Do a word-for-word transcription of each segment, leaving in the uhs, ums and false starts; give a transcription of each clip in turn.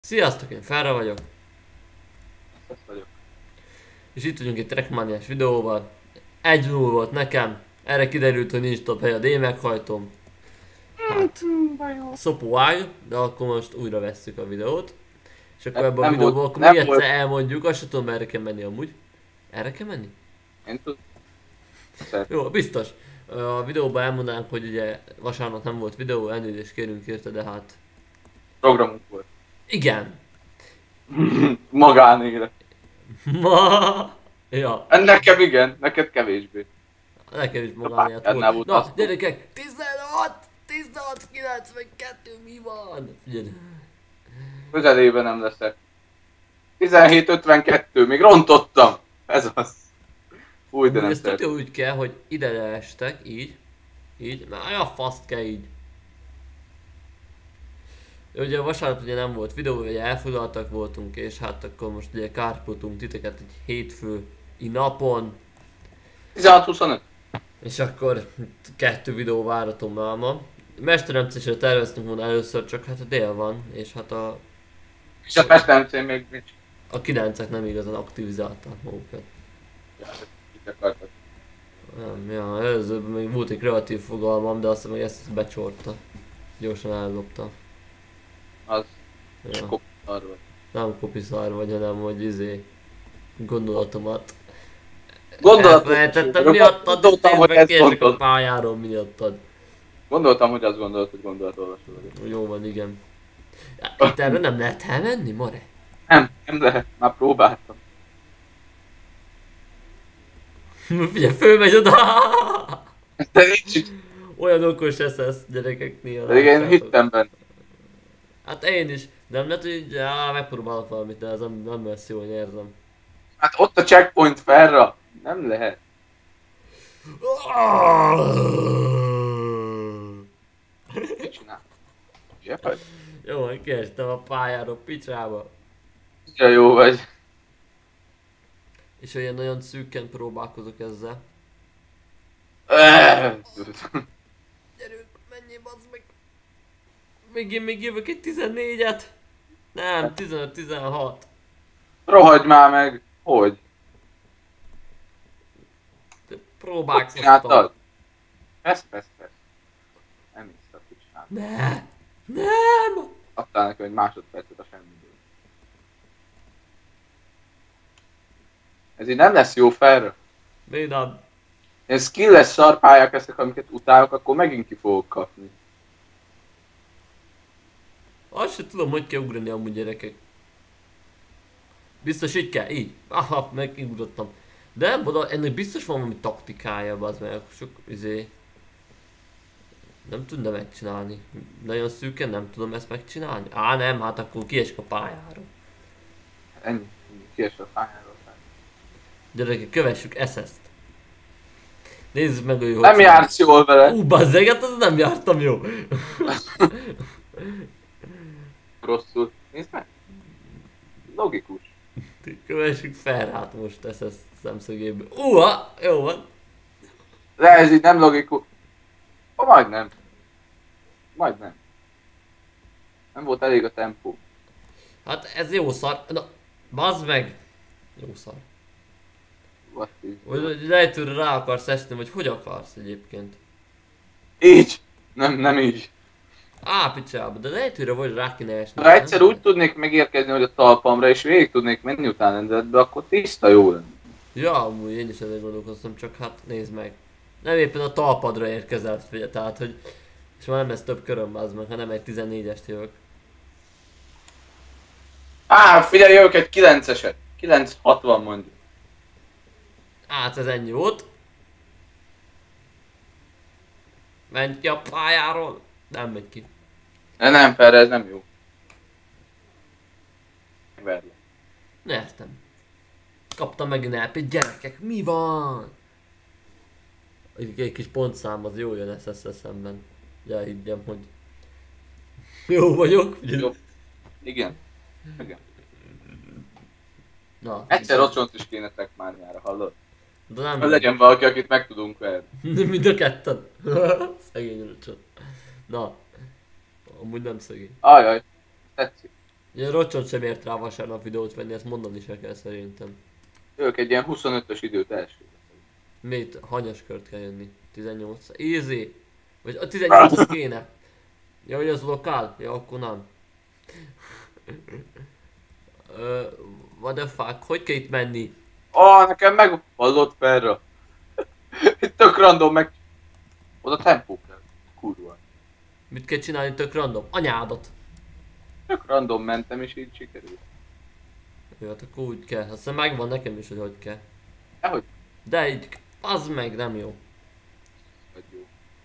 Sziasztok, én Ferra vagyok. Ez vagyok. És itt vagyunk egy Trackmaniás videóval. Egy null volt nekem. Erre kiderült, hogy nincs top hely a D meghajtom. Hát, szopó ág, de akkor most újra vesszük a videót. És akkor Nem, ebben a nem videóban volt, akkor nem még egyszer volt. elmondjuk, azt sem tudom, merre kell menni amúgy. Erre kell menni? Én tudom. Jó, biztos. A videóban elmondanánk, hogy ugye vasárnap nem volt videó, elnézést kérünk érte, de hát... Programunk volt. Igen. Magánélet. Ma... Ja. Nekem igen, neked kevésbé. Nekem is A magánélet párkádnál volt. volt Na, azt. gyerekek, tizenhat! tizenhat kilencvenkettő mi van? Figyelj. Közelében nem leszek. tizenhét ötvenkettő, még rontottam. Ez az. Fúj, de nem Ez tök szeretem. jó úgy kell, hogy ide leestek, így. Így. Na, olyan faszt kell így. Ugye a vasárnap ugye nem volt videó, ugye elfoglaltak voltunk, és hát akkor most ugye kárpótunk titeket egy hétfői napon. tizenhat huszonöt. És akkor kettő videó várható már ma. Mesteremcésre terveztünk volna először, csak hát a dél van, és hát a, És a Pestemcén még nincs. a kilencek nem igazán aktivizálták magukat. Ja, itt akartak. Nem, ja, előzőben még volt egy kreatív fogalmam, de aztán meg ezt becsorta. Gyorsan ellopta. Az. Ja. Csak arról. Nem kopiszár vagy, hanem hogy izé... Gondolatomat. Gondolatot. Elfelejtettem miattad, Gondoltam, hogy ezt kések a gondolt. pályáról miattad. Gondoltam, hogy azt gondolod, hogy gondolatolvasó vagyok. Jó van, igen. Ja, itt erre nem lehet elmenni, Mare? Nem, nem lehet. Már próbáltam. Figyelj, fölmegy oda! De nincs itt. Olyan okos eszesz, gyerekek, néha. Pedig én látjátok. hittem benne. Hát én is. De nem lehet, hogy já, megpróbálok valamit, de ez nem, nem lesz jó, hogy érzem. Hát ott a checkpoint felra. Nem lehet. Mit csinál? Zseped? Jó, van, kiestem a pályáról, picsába. Ja, jó vagy. És olyan nagyon szűkken próbálkozok ezzel. Gyerünk, menjél, bazd meg! Még én még jövök egy tizennégyet! Nem, tizenöt tizenhat. Rohagy már meg. Hogy? Hogy Próbálkoztam. csináltad? Persze, persze, persze. Nem hiszem, hogy csináltad. Ne! Nem! Adtál nekem egy másodpercet a semmiből. Ez így nem lesz jó felra. Még nem. Én skilles szarpályák ezek, amiket utálok, akkor megint ki fogok kapni. Azt sem tudom, hogy kell ugrani amúgy, gyerekek. Biztos így kell, így. Aha, megugrottam. De nem oda, ennek biztos van valami taktikája, az meg sok izé... Nem tudna megcsinálni. Nagyon szűken nem tudom ezt megcsinálni. Á nem, hát akkor kiesik a pályára. Ennyi. Kiesve a pályáról. Gyerekek, kövessük ezt. Nézzük meg, hogy hogy Nem csinál. jársz jól vele. Ú, bazzeg, hát az nem jártam jó. Rosszul. Nézd meg. Logikus. Kövessük fel, hát most ezt, ezt szemszögéből. Uha, jó van. De ez így nem logikus. Ha majdnem. Majdnem. Nem volt elég a tempó. Hát ez jó szar. Na, bazd meg. Jó szar. What is- Hogy lejtőre rá akarsz esni, vagy hogy akarsz egyébként? Így. Nem, nem így. Á, picsába, de lejtőre vagy rá kéne esni. Ha egyszer úgy tudnék megérkezni, hogy a talpamra, és végig tudnék menni utána, de akkor tiszta jó lenne. Ja, amúgy én is ezen gondolkoztam, csak hát nézd meg. Nem éppen a talpadra érkezett, figyelj, tehát hogy... És már nem lesz több köröm, az meg, hanem egy tizennégyest jövök. Á, figyelj, jövök egy kilenceset. kilenc hatvan mondjuk. Hát ez ennyi volt. Menj ki a pályáról. Nem megy ki. De nem, Ferre, ez nem jó. Verle. Nyertem. Kaptam megint el pé, gyerekek, mi van? Egy, egy kis pontszám az jó jön es es es-emben. Ja, higgyem, hogy... Jó vagyok. Jó. Igen. Igen. Na, Egyszer ocsont is kéne Trackmaniára, hallod? de nem Hogy legyen valaki, akit meg tudunk verni. mind a ketten. Szegény röcsöt. Na. Amúgy nem szegény. Ajaj, tetszik. Ugye Rocson sem ért rá vasárnap videót venni, ezt mondani se kell szerintem. Ők egy ilyen huszonötös időt első. Mit? Hanyas kört kell jönni? tizennyolc. Easy! Vagy a tizennyolc kéne. Ja, hogy az lokál? Ja, akkor nem. uh, what the fuck? Hogy kell itt menni? Ah, nekem meg... Hallott felra. Itt tök random meg... Oda tempó kell. Kurva. Mit kell csinálni tök random? Anyádat! Tök random mentem és így sikerült. Jó, hát akkor úgy kell. Aztán megvan nekem is, hogy hogy kell. Dehogy De így, az meg nem jó. vagy jó.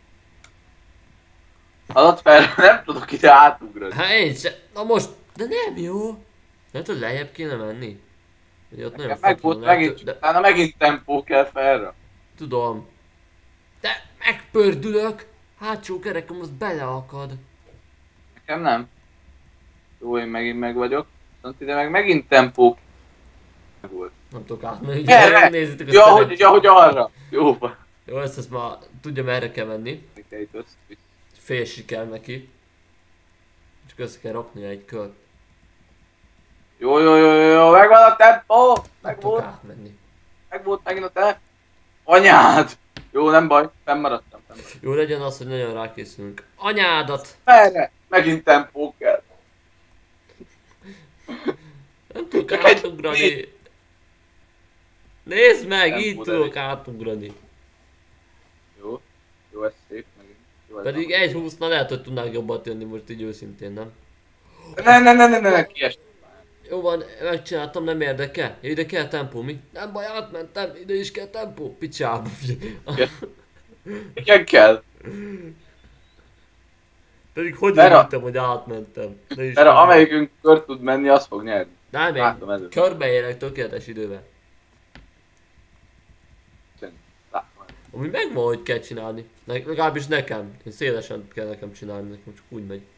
Hallott felra, nem tudok ide átugrani. Hát én se. Na most, de nem jó. Nem tudod, lejjebb kéne menni? Ugye ott nagyon Nekem meg volt fucking lehet, megint, de, utána megint tempó kell felra. tudom. De megpördülök. Hátsó kerekem az beleakad. Nekem nem. Jó, én megint meg vagyok. Viszont ide meg megint tempó volt. Nem tudok átmenni, ugye Erre! megnézitek a Ja, szeret- hogy, ja, hogy arra. Jó, van. Jó, ezt, ezt már tudja merre kell menni. Fél siker neki. Csak össze kell raknia egy kört. Jó, jó, jó, jó, jó, megvan a tempó! Nem Meg tudok volt, átmenni. meg volt megint a te. Anyád! Jó, nem baj, fennmaradtam, fennmaradtam. Jó legyen az, hogy nagyon rákészülünk. Anyádat! Merre? Megint tempó kell. Nem tudok Csak egy- átugrani. Nézd meg, Nem így tud tudok elég. átugrani. Jó, jó, ez szép megint. Jó, ez Pedig van. egy húsznál lehet, hogy tudnák jobban tenni most így őszintén, nem? Ne, ne, ne, ne, ne, ne, kiestem. Jó van, megcsináltam, nem érdekel. Ja, ide kell tempó, mi? Nem baj, átmentem, ide is kell tempó. Picsába. Igen kell. Pedig hogy Mert a- örültem, hogy átmentem. Ne is Mert tudom. amelyikünk kör tud menni, az fog nyerni. Nem, Látom én előtt. körbeérek tökéletes időben. Látom. Ami megvan, hogy kell csinálni. Ne, legalábbis nekem. Én szélesen kell nekem csinálni, nekem csak úgy megy.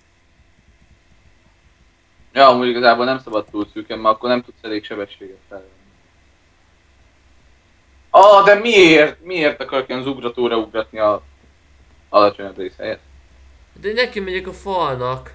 Ja, amúgy igazából nem szabad túl szűken, mert akkor nem tudsz elég sebességet felvenni. Ah, de miért? Miért akarok ilyen zugratóra ugratni a alacsonyabb rész helyett? De neki megyek a falnak.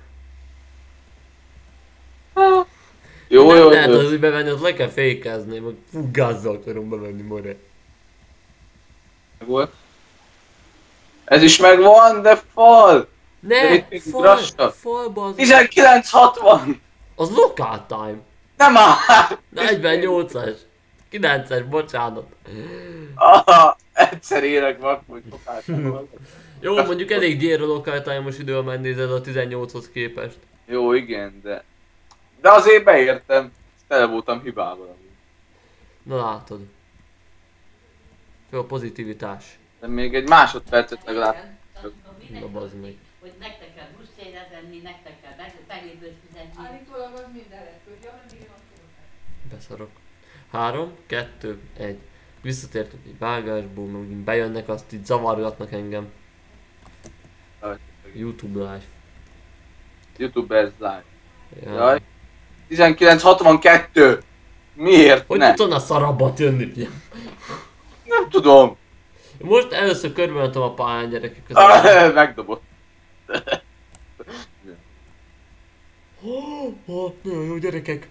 Jó, nem jó, lehet jó. az, hogy bevenni, ott le kell fékezni, meg fú, gázzal akarom bevenni, more. Volt. Ez is megvan, de fal! De Ne! itt még Fal! grassa. Falba az... tizenkilenc hatvan! Az local time! Nem áll! negyvennyolcas! kilences, bocsánat. Aha, egyszer élek vak, hogy fokáltam. Jó, mondjuk elég gyér a local time-os idő, ha megnézed a tizennyolchoz képest. Jó, igen, de... De azért beértem. Tele voltam hibával. amúgy. Na látod. Jó a pozitivitás. De még egy másodpercet legalább. Na bazd meg. Hogy nektek kell buszjegyet venni, nektek kell be- belépőt fizetni. Állítólag az minden repült, ja, nem igen, Beszarok. három, kettő, egy. Visszatértünk egy vágásból, megint bejönnek, azt így zavargatnak engem. YouTube live. YouTubers live. Ja. Jaj. tizenkilenc hatvankettő! Miért Hogy ne? tudsz onnan szarabbat jönni, fia? Nem tudom. Most először körbementem a pályán, gyerekek. Az Ah, megdobott. oh, oh, nagyon jó, gyerekek.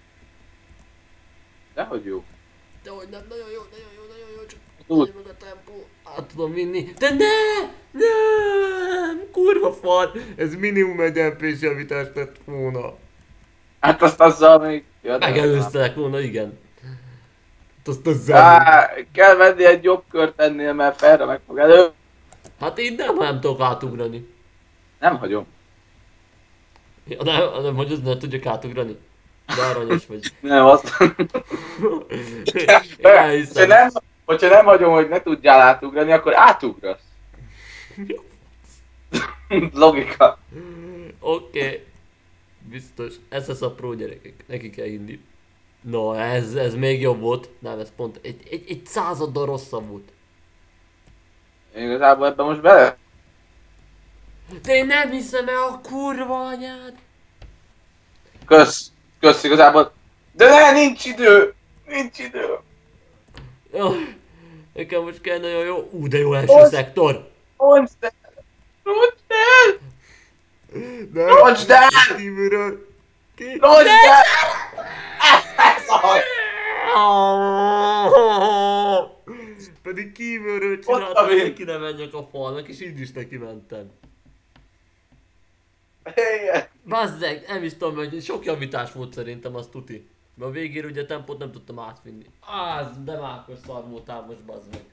Dehogy jó. De hogy nem, nagyon jó, nagyon jó, nagyon jó, csak Tud. legyen meg a tempó. Át tudom vinni. De ne! Nem! Kurva fal! Ez minimum egy em pés javítás lett volna. Hát azt azzal még... Ja, de- Megelőztelek volna, igen. Hát azt ezzel. Á, kell venni egy jobb kört ennél, mert felre meg fog elő. Hát így nem, nem tudok átugrani. Nem hagyom. Ja, nem, nem, hogy az nem tudjak átugrani. De aranyos vagy. Nem, azt... Én hogyha, elhiszem. nem, hogyha nem hagyom, hogy ne tudjál átugrani, akkor átugrasz. Logika. Oké. Okay. Biztos. Ez lesz a pro, gyerekek. Neki kell hinni. No, ez, ez még jobb volt. Nem, ez pont egy, egy, egy századdal rosszabb volt. Én igazából ebben most bele... De én nem hiszem el a kurva anyád. Kösz. Kösz igazából. De ne, nincs idő. Nincs idő. Jaj, nekem most kell nagyon jó. Ú, de jó első Most- szektor. Mondd el. Mondd el. De Rocsd el! kívülről. Ki? Rossz, de... Szaj! Pedig kívülről Ott csináltam, van hogy én. neki ne menjek a falnak, és így is neki mentem. Igen. Bazzeg, nem is tudom, hogy sok javítás volt szerintem, az tuti. Mert a végére ugye a tempót nem tudtam átvinni. Az, de mákos szar voltál most, bazd meg.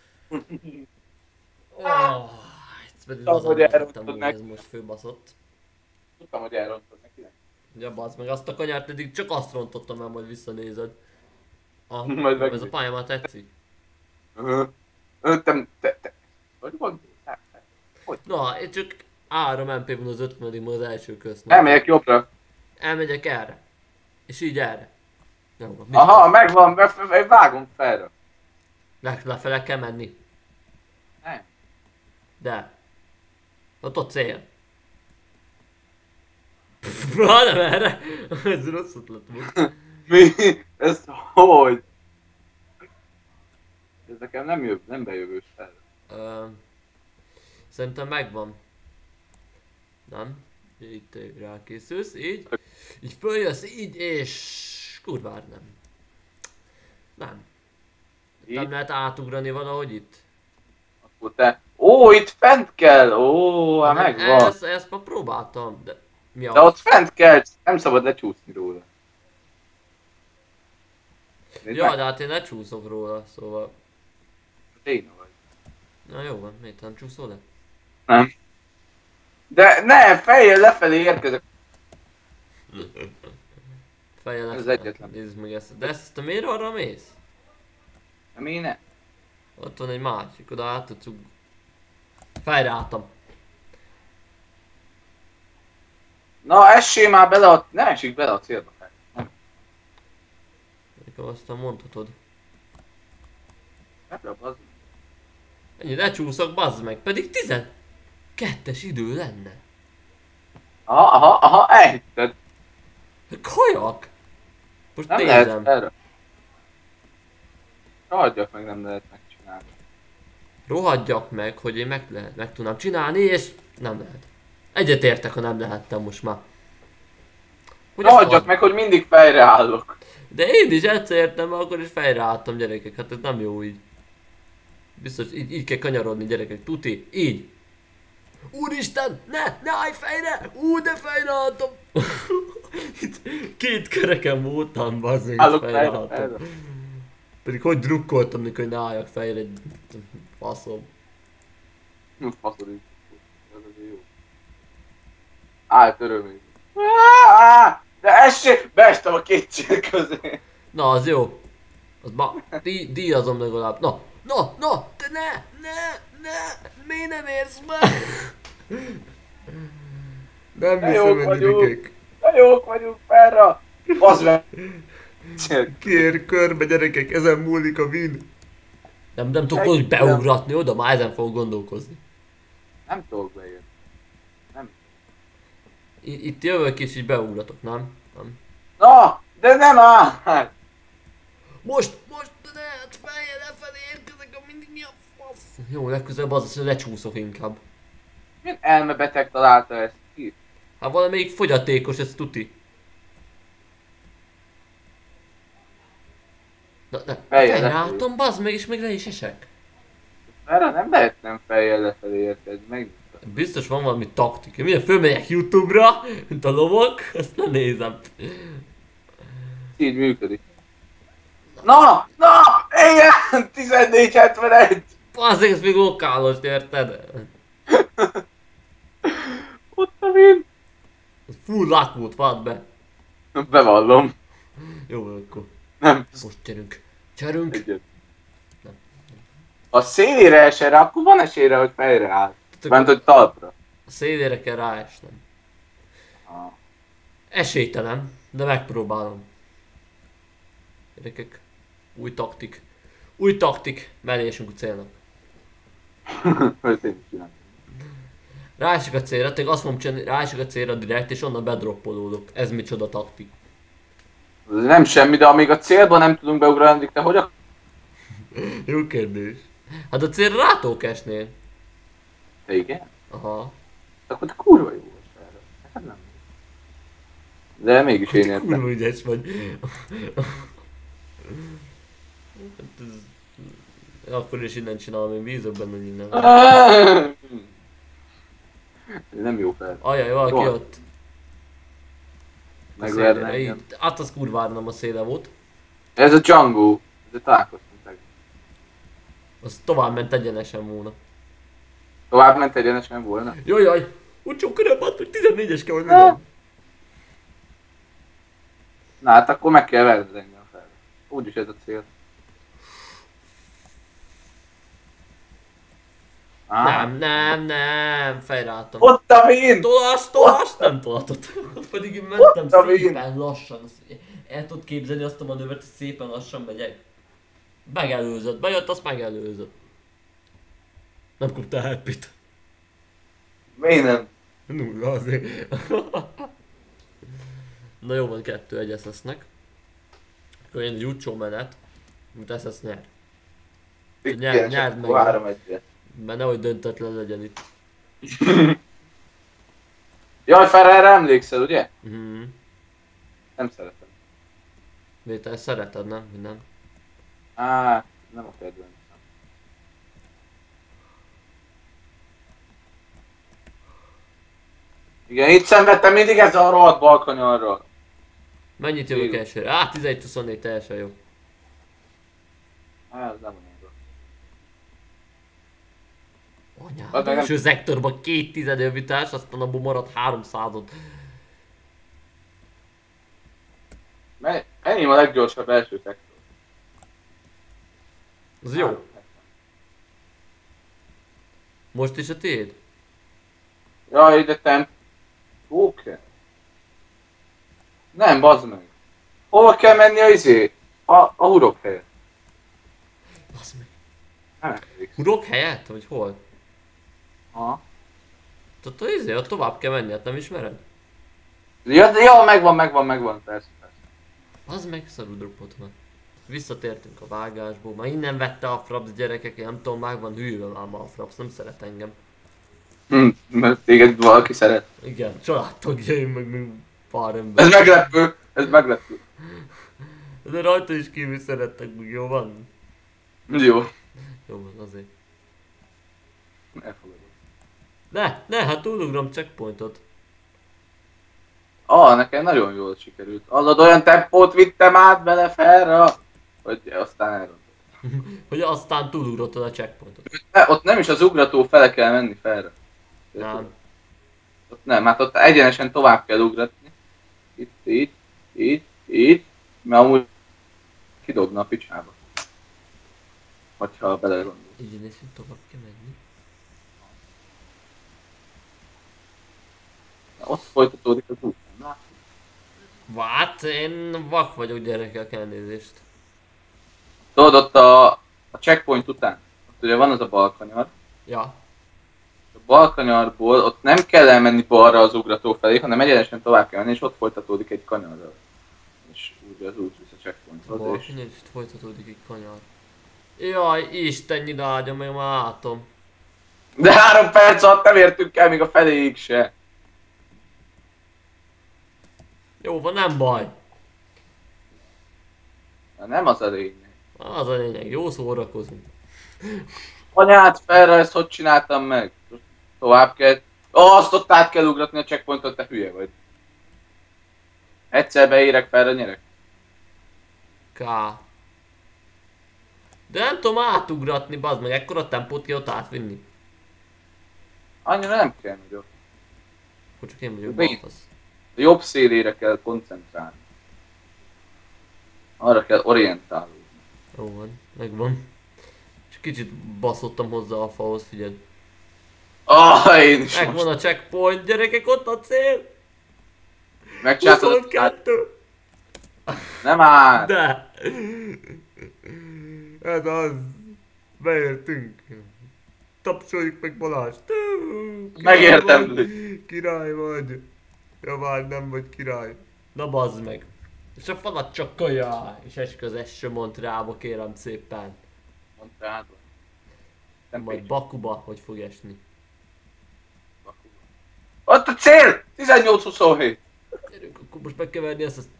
Oh, ez pedig Tudom, az, hogy amit elrontod tettem volna, meg. ez most főbaszott. Tudtam, hogy elrontod neki. Ja, bazd meg, azt a kanyart eddig csak azt rontottam el, majd visszanézed. Ah, Majd ez a megnézem. pálya már tetszik. Ö, ö, te, te, te. Hogy gondoltál? Na, én csak három em pé van az ötvenedik, majd az első közt. Elmegyek jobbra. Elmegyek erre. És így erre. Jó, biztos. Aha, megvan, be- be- vágunk felre. Le, lefele kell menni. Nem. De. Ott a cél. Ha nem erre. Ez rossz ötlet volt. Mi? Ez hogy? Ez nekem nem, jöv, nem bejövős fel. Ö, Szerintem megvan. Nem? Itt rákészülsz, így. Így följössz, így, és... Kurvára nem. Nem. Nem Így? lehet átugrani valahogy itt? Akkor te... Ó, itt fent kell! Ó, hát Nem, megvan. Ezt, ezt már próbáltam, de... Mi a... De ott fent kell, nem szabad lecsúszni róla. Nézd Ja, meg, de hát én lecsúszok róla, szóval... Téna vagy. Na jó van, miért nem csúszol le? Nem. De ne, fejjel lefelé érkezek. Fejjel Ez lefelé. egyetlen. Nézd meg ezt. De ezt te miért arra mész? Nem én ne. Ott van egy másik, oda át tudsz ug... Fejreálltam. Na, essé már bele a... Ne esik bele a célba. Nem. Nekem aztán mondhatod. Ebbe a bazd. Ennyi, lecsúszok, bazd meg, pedig tizenkettes idő lenne. Aha, aha, aha, elhitted. Kajak! Most Nem nézem. lehet erre. Ragadjak meg, nem lehet megcsinálni. Rohadjak meg, hogy én meg, lehet, meg tudnám csinálni, és nem lehet. Egyetértek, ha nem lehettem most már. Hogy a Ragadjak fasz- meg, hogy mindig fejre állok. De én is egyszer értem, mert akkor is fejreálltam, gyerekek, hát ez nem jó így. Biztos így, így kell kanyarodni, gyerekek, tuti, így. Úristen, ne, ne állj fejre! Ú, de fejreálltam! Itt két kereken voltam, bazzeg, Állok fejre, fejreálltam. fejre. Pedig hogy drukkoltam, mikor hogy ne álljak fejre, egy faszom. Hm, faszod is. Ez azért jó. Állt örömény. De essé! Beestem a két cél közé. Na, az jó. Az ba... Dí- díjazom legalább. Na, na, na, te ne, ne, ne, miért nem érsz be? Nem De jók hiszem, hogy vagyunk. gyerekek. De jók vagyunk felra. Bazd meg. Kér körbe, gyerekek, ezen múlik a win. Nem, nem tudok úgy beugratni oda, már ezen fogok gondolkozni. Nem tudok bejönni. I- itt jövök és így beugratok, nem? Nem. Na, de nem áll! Most, most, ne, hát fejjel lefelé érkezek, a mindig mi a fasz? Jó, legközelebb az, hogy lecsúszok inkább. Milyen elmebeteg találta ezt ki? Hát valamelyik fogyatékos, ez tuti. Na, ne, Fejjel fejreálltam, bazd meg, és még le is esek. Erre nem lehet nem fejjel lefelé érkezni, meg. Biztos van valami taktika. Milyen fölmegyek YouTube-ra, mint a lovak, azt nem nézem. Így működik. Na! Na! Igen! tizennégy hetvenegy! Bazd meg, ez még lokálos, érted? Ott a win! Full luck volt, vedd be. Bevallom. Jó, akkor. Nem. Most gyerünk. Gyerünk. Egyet. A szélére esere, akkor van esélyre, hogy fejre áll. Ment, hogy talpra. A szélére kell ráesnem. Ah. Esélytelen, de megpróbálom. Gyerekek, új taktik. Új taktik, mellésünk a célnak. Ezt én is csinálom. Ráesik a célra, tényleg azt mondom csinálni, ráesik a célra direkt, és onnan bedroppolódok. Ez micsoda taktik. Ez nem semmi, de amíg a célba nem tudunk beugrani, addig te hogy ak- Jó kérdés. Hát a célra rá tudok esni. Te igen? Aha. Akkor te kurva jó vagy erre. Hát nem. De mégis én értem. Kurva ügyes vagy. Hát ez... Akkor is innen csinálom, én bízok benne, hogy innen. Nem jó fel. Ajaj, valaki Hol? ott. Megverne engem. Így, hát az kurvára nem a széle volt. Ez a Django. Ez a találkoztunk meg. Az tovább ment egyenesen volna. Tovább ment egyenesen volna. Jajjaj! Úgy sok köröm volt, hogy tizennégyes kell, hogy legyen. Na hát akkor meg kell verned engem fel. Úgyis ez a cél. Á, Nem, nem, nem, fejreálltam. ott a vén! Tolás, tolás, nem tolatott. Pedig én mentem Ott a vén! szépen lassan. El tudod képzelni azt a manővert, hogy szépen lassan megyek. Megelőzött, bejött, azt megelőzött. Nem kaptál happy-t. Miért nem? Nulla azért. Na jó van, kettő egyes lesznek. Akkor én egy utcsó menet, mint ezt ezt nyer. Nyer- Igen, nyerd csak meg. akkor három egyre. Mert nehogy döntetlen legyen itt. Jaj, fel erre emlékszel, ugye? Mhm. Nem szeretem. Miért te ezt szereted, nem? Vagy nem? Á, nem a kedvencem. Igen, itt szenvedtem mindig ez a rohadt balkanyarról. Mennyit jövök Igen. elsőre? Á, tizenegy huszonnégy teljesen jó. Á, ez nem olyan rossz. Anyád, Az meg első szektorban két tized javítás, aztán abból maradt háromszázad. Mert enyém a leggyorsabb első szektor. Az jó. Most is a tiéd? Jaj, de temp... Oké. Nem, bazd meg. Hova kell menni a izé? A, a hurok helyett. Basz meg. Nem emlékszem. Hurok helyett? Vagy hol? Aha. Tehát az izé, ott tovább kell menni, hát nem ismered? Ja, de ja, megvan, megvan, megvan, persze, persze. Az meg szarú dropot van. Visszatértünk a vágásból, már innen vette a fraps gyerekek, én nem tudom, meg van hűlve már ma a fraps, nem szeret engem. Hm, mert téged valaki szeret. Igen, családtagjaim meg még pár ember. Ez meglepő, ez meglepő. De rajta is kívül szerettek, meg jó van? Jó. Jó van, azért. Elfogadom. Ne, ne, hát túlugrom checkpointot. Ah, nekem nagyon jól sikerült. Hallod, olyan tempót vittem át bele felra, hogy aztán elrontott. Hogy aztán túlugrottad a checkpointot. Ne, ott nem is az ugrató fele kell menni felre. Nem. Ott nem, hát ott egyenesen tovább kell ugratni. Itt, így, így, így, mert amúgy kidobna a picsába. Hogyha belegondolsz. Egyenesen tovább kell menni. Ott folytatódik az út. Na, Vát, én vak vagyok gyerekek, elnézést. tudod, ott a, a checkpoint után, ott ugye van az a balkanyar. Ja. A balkanyarból ott nem kell elmenni balra az ugrató felé, hanem egyenesen tovább kell menni, és ott folytatódik egy kanyarral. És úgy az út visz a checkpointhoz, Hol? és... Könnyen is folytatódik egy kanyar. Jaj, Isten áldja meg, már látom. De három perc alatt nem értünk el még a feléig se. Jó van, nem baj. Na, nem az a lényeg. Az a lényeg, jó szórakozunk. Anyát felre, ezt hogy csináltam meg? Tovább kell... Ó, oh, azt ott át kell ugratni a checkpointot, te hülye vagy. Egyszer beérek felre, nyerek. K. De nem tudom átugratni, bazd meg, ekkora tempót kell ott átvinni. Annyira nem kell nagyon. Hogy csak én vagyok Mi? balfasz. A jobb szélére kell koncentrálni. Arra kell orientálódni. Jó van, megvan. És kicsit baszottam hozzá a falhoz, figyeld. Ah, én is Megvan most. a checkpoint, gyerekek, ott a cél! Megcsináltad a... huszonkettő! Nem áll! De! Ez az! Beértünk! Tapsoljuk meg Balást! Megérdemli. Király vagy! Ja már nem vagy király. Na bazd meg! És a falat csak kaja! És esik az eső Montrealba, kérem szépen. Montrealba. Nem Majd Pécs. Bakuba, hogy fog esni. Ott a cél! tizennyolc huszonhét. gyerünk, akkor most meg kell verni ezt, ezt.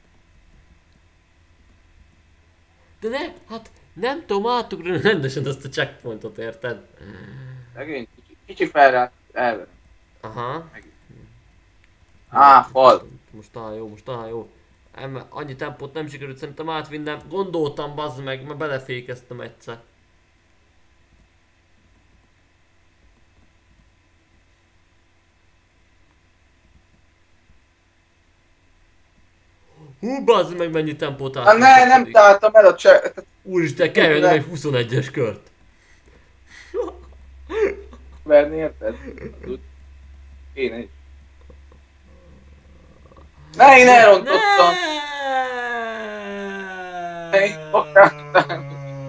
De ne, hát nem tudom átugrani rendesen azt a checkpointot, érted? Megint kicsi, kicsi felrá, elverem. Aha. Á, fal. Most talán jó, most talán jó. Emme, annyi tempót nem sikerült szerintem átvinnem. Gondoltam, bazd meg, mert belefékeztem egyszer. Hú, bazd meg, mennyi tempót Na átvinnem. ne, nem találtam el a cse... Úristen, kell jönnöm egy huszonegyes kört. verni, érted? Kéne is. Ne, én elrontottam! Ne, itt fogtam.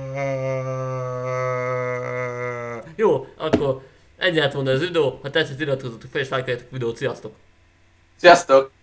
Jó, akkor ennyi lett volna az videó. Ha tetszett, iratkozzatok fel és lájkoljátok a videót. Sziasztok! Sziasztok!